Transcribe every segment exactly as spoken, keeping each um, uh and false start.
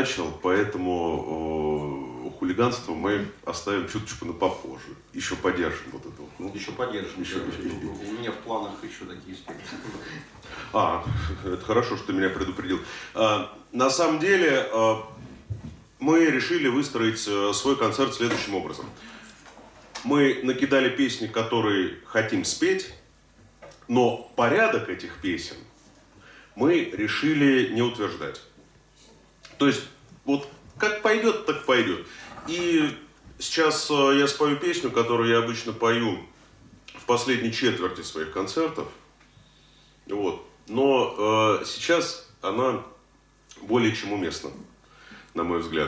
начал, поэтому э, хулиганство мы оставим чуточку на попозже. Еще поддержим вот это. Ну, еще поддержим. Еще, еще. У меня в планах еще такие спектакли. А, это хорошо, что ты меня предупредил. А, на самом деле, а, мы решили выстроить а, свой концерт следующим образом. Мы накидали песни, которые хотим спеть, но порядок этих песен мы решили не утверждать. То есть, вот как пойдет, так пойдет. И сейчас э, я спою песню, которую я обычно пою в последней четверти своих концертов. Вот. Но э, сейчас она более чем уместна, на мой взгляд.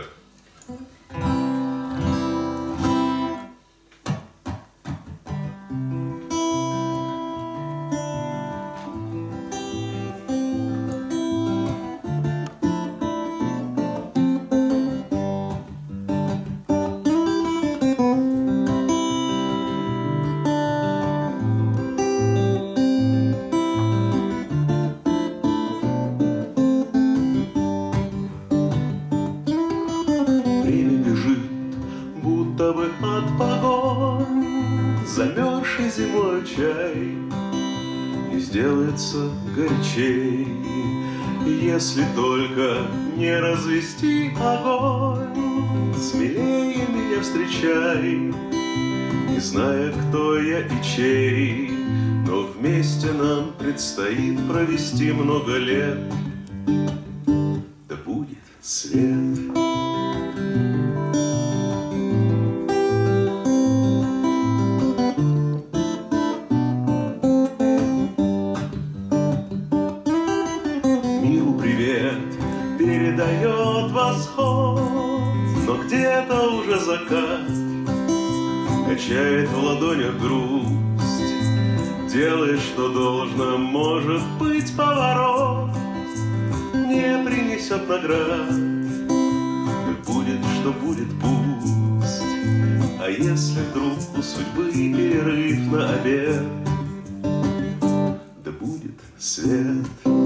Зимой чай не сделается горячей, если только не развести огонь. Смелее меня встречай, не зная, кто я и чей, но вместе нам предстоит провести много лет. Да будет свет. Передает восход, но где-то уже закат качает в ладонях грусть. Делай, что должно, может быть, поворот не принесет наград. Да будет, что будет, пусть. А если вдруг у судьбы перерыв на обед, да будет свет.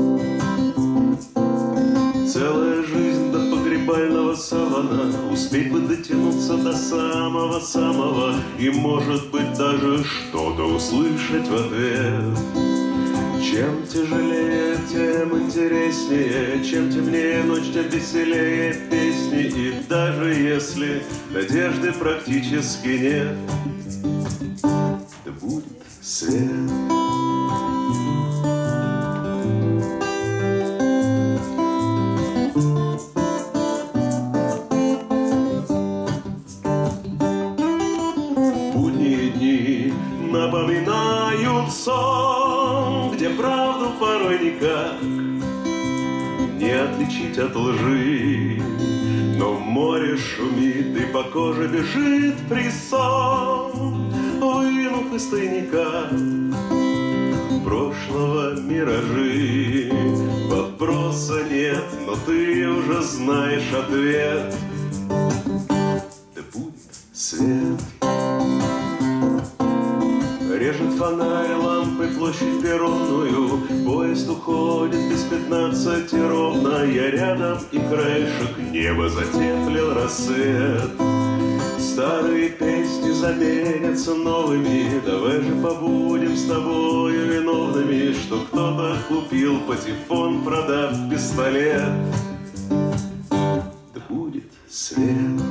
Целая жизнь до погребального савана, успеть бы дотянуться до самого-самого и, может быть, даже что-то услышать в ответ. Чем тяжелее, тем интереснее, чем темнее ночь, тем веселее песни. И даже если надежды практически нет, да будет свет. Напоминают сон, где правду порой никак не отличить от лжи. Но море шумит и по коже бежит фрисон, вынув из тайника прошлого миражи. Вопроса нет, но ты уже знаешь ответ. Да будет свет. Режет фонарь лампы площадь перронную, поезд уходит без пятнадцати ровно. Я рядом, и краешек неба затеплил рассвет. Старые песни заменятся новыми, давай же побудем с тобою виновными, что кто-то купил патефон, продав пистолет. Да будет свет.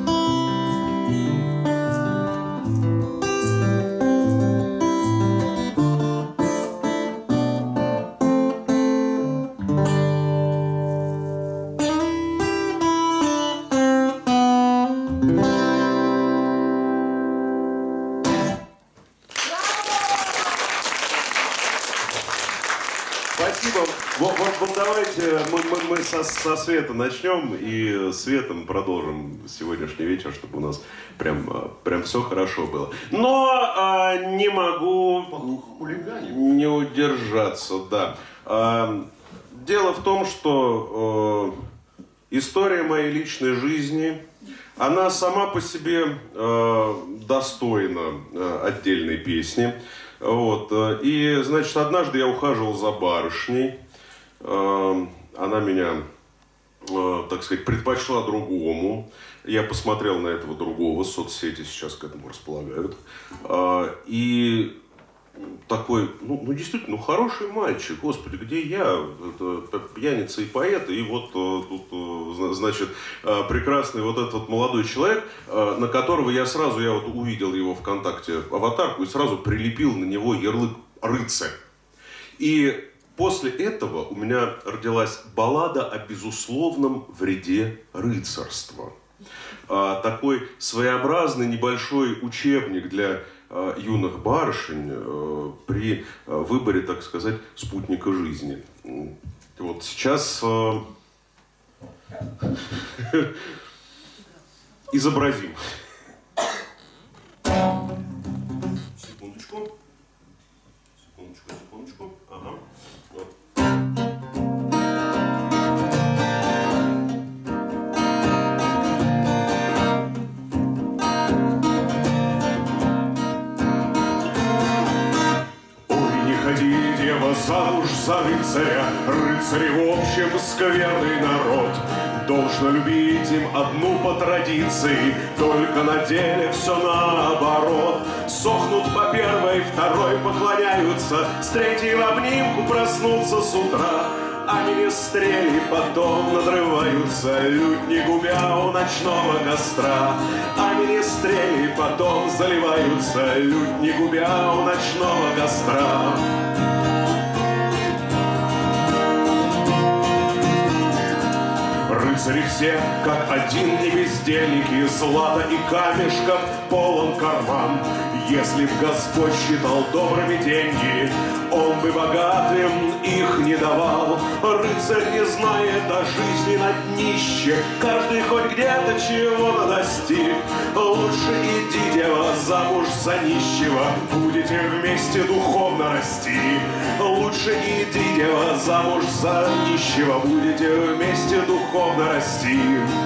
Вот, вот, вот давайте мы, мы, мы со, со Света начнем и Светом продолжим сегодняшний вечер, чтобы у нас прям, прям все хорошо было. Но а, не могу не удержаться, да. А, дело в том, что а, история моей личной жизни, она сама по себе а, достойна а, отдельной песни. Вот. И, значит, однажды я ухаживал за барышней. Она меня э, так сказать, предпочла другому. Я посмотрел на этого другого, соцсети сейчас к этому располагают. Э, и такой, ну, ну действительно, ну хороший мальчик, господи, где я? Это пьяница и поэт, и вот тут, значит, прекрасный вот этот вот молодой человек, на которого я сразу, я вот увидел его ВКонтакте аватарку и сразу прилепил на него ярлык «рыцарь». И после этого у меня родилась баллада о безусловном вреде рыцарства. Такой своеобразный небольшой учебник для юных барышень при выборе, так сказать, спутника жизни. Вот сейчас изобразим. Секундочку. Секундочку, секундочку. Ага. Вот. Дева замуж за рыцаря, рыцари в общем скверный народ. Должно любить им одну по традиции, только на деле все наоборот. Сохнут по первой, второй поклоняются, с третьей в обнимку проснутся с утра. А министрели потом надрываются, лютни губя у ночного костра. А министрели потом заливаются, лютни губя у ночного костра. Рыцари все, как один, не бездельники, злата и камешков полон карман. Если б Господь считал добрыми деньги, Он бы богатым их не давал. Рыцарь не знает о жизни на днище, каждый хоть где-то чего-то достиг. Лучше иди, дева, замуж за нищего, будете вместе духовно расти. Лучше иди, дева, замуж за нищего, будете вместе духовно расти.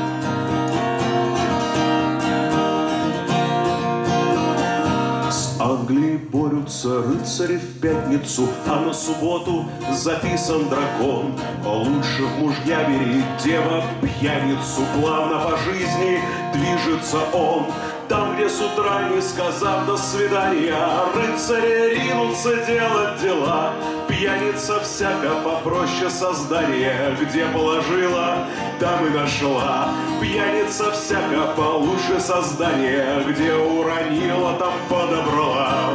Англии борются рыцари в пятницу, а на субботу записан дракон. Лучше в мужья бери, дева, пьяницу, плавно по жизни движется он. Там, где с утра, не сказав до свидания, рыцари ринутся делать дела. Пьяница всяко попроще создания, где положила, там и нашла. Пьяница всяко получше создания, где уронила, там подобрала.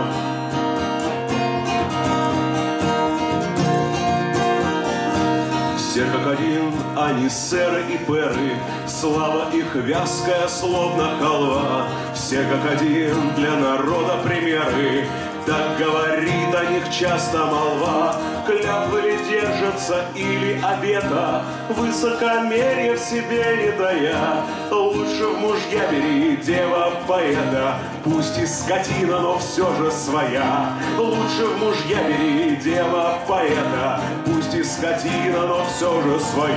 Все как один, они сэры и пэры, слава их вязкая, словно халва. Все как один, для народа примеры, так говорит о них часто молва. Клятвы ли держатся или обета, высокомерие в себе не тая. Лучше в мужья бери, дева, поэта, пусть и скотина, но все же своя. Лучше в мужья бери, дева, поэта, пусть и скотина, но все же своя.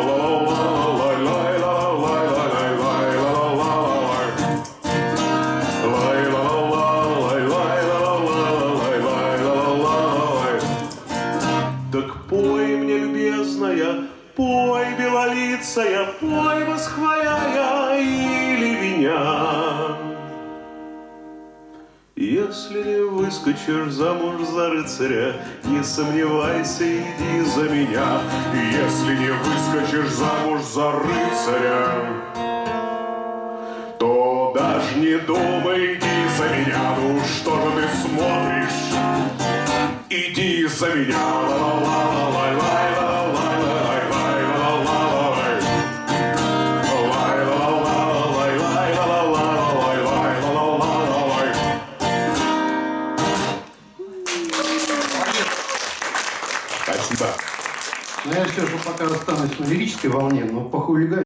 Так пой мне, любезная, пой, белолицая, пой, восхваляя или виня. Если не выскочишь замуж за рыцаря, не сомневайся, иди за меня. Если не выскочишь замуж за рыцаря, то даже не думай, иди за меня. Ну что же ты смотришь? Иди за меня. Спасибо. Ну, я все же пока останусь на лирической волне, но по хулиганию.